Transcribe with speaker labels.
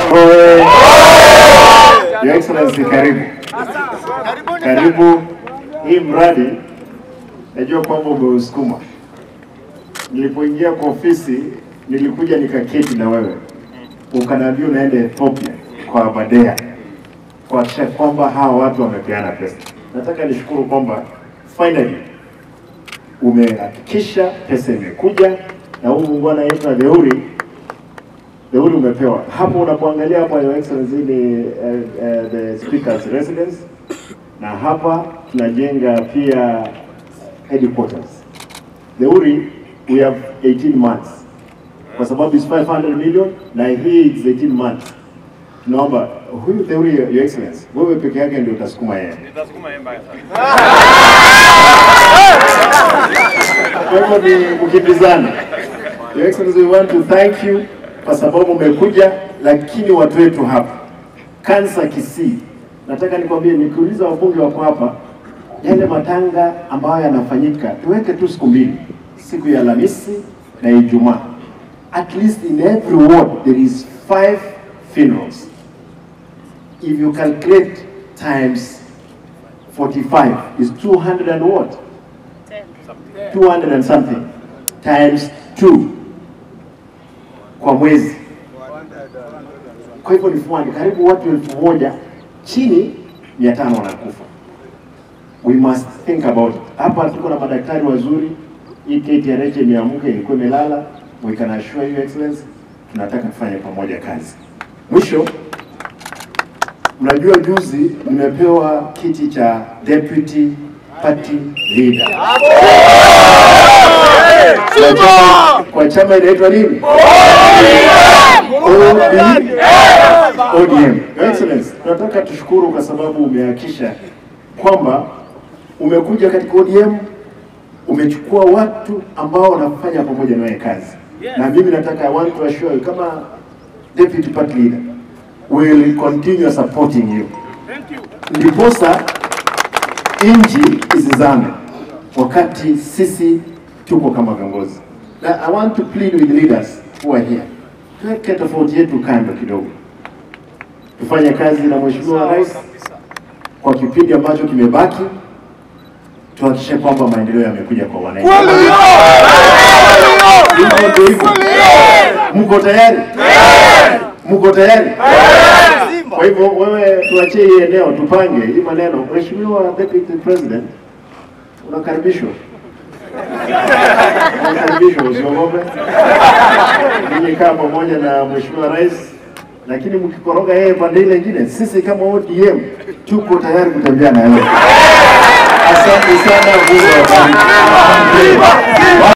Speaker 1: Your Excellency, karibu. Karibu. Hii mradi najua kwamba umeusukuma. Nilipoingia kwa ofisi nilikuja nikaketi na wewe. Ukaniambia unaenda Ethiopia kwa Badea. Kuhakikisha kwamba hawa watu wamepeana pesa. Nataka nishukuru kwamba finally umehakikisha pesa imekuja na huu muungwana yetu na Deuri umepewa. Hapo unapoangalia hapa Your Excellency ni the speaker's residence, na hapa tunajenga pia headquarters. Deuri we have 18 months. Kwa sababu is 500 million na hii is 18 months. Tunaomba huyu Deuri, Your Excellency, wewe peke yake ndio utasukuma yeye.
Speaker 2: Nitasukuma yeye mbaya sana.
Speaker 1: Kwa hivyo ni kukimbizana. Your Excellency, we want to thank you kwa sababu umekuja, lakini watu wetu hapa kansa Kisii, nataka nikwambie, nikiuliza wabunge wako hapa, yale matanga ambayo yanafanyika tuweke tu siku mbili, siku ya Alhamisi na Ijumaa. At least in every ward there is 5 funerals. If you calculate times 45 is 200 and what? 200 and something times 2 kwa mwezi. Kwa hivyo ni fuani karibu watu 1000 chini 500 wanakufa. We must think about it. Hapa tuko na madaktari wazuri. Hii KTRH imeamka, ilikuwa imelala. We can assure you Excellency, tunataka kufanya pamoja kazi. Mwisho, mnajua juzi nimepewa kiti cha deputy party leader. Kwa chama inaitwa nini? ODM. Your Excellency, tunataka tushukuru kwa sababu umehakikisha kwamba umekuja katika ODM, umechukua watu ambao wanafanya pamoja na wewe kazi. Na mimi nataka, I want to assure you, kama deputy party leader, will continue supporting you.
Speaker 2: Thank you.
Speaker 1: Ndiposa inji isizame wakati sisi tuko kama viongozi. Na I want to plead with leaders who are here. Tuweke tofauti yetu kando kidogo. Tufanye kazi na Mheshimiwa Rais kwa kipindi ambacho kimebaki. Tuhakikishe kwamba maendeleo yamekuja kwa wananchi. Mko tayari? Mko tayari? Kwa hivyo wewe tuachie hii eneo tupange hii maneno. Mheshimiwa Deputy President, unakaribishwa. Unakaribishwa, usiogope. Ninyi kaa pamoja na Mheshimiwa Rais, lakini mkikoroga yeye pande ile nyingine, sisi kama ODM tuko tayari kutembea na yeye. Asante sana.